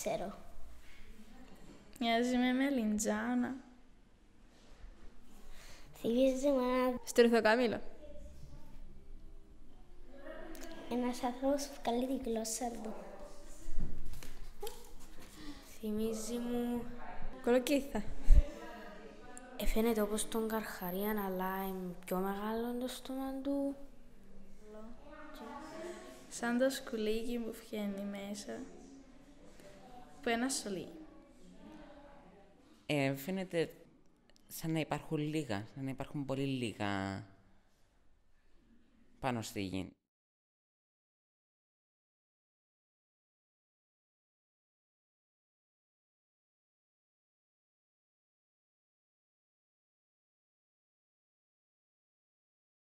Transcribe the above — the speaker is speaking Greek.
ξέρω. Μοιάζει με μελιτζάνα. Θυμίζει με Στριθοκάμιλο. ένας άνθρωπος που βγάλει τη γλώσσα του. Θυμίζει μου... Κολοκύθα. Φαίνεται όπως τον καρχαρίαν, αλλά είναι πιο μεγάλο το στόμα του. Σαν το σκουλίκι που βγαίνει μέσα. Που ένα σωλί. Φαίνεται σαν να υπάρχουν λίγα, σαν να υπάρχουν πολύ λίγα πάνω στη γη.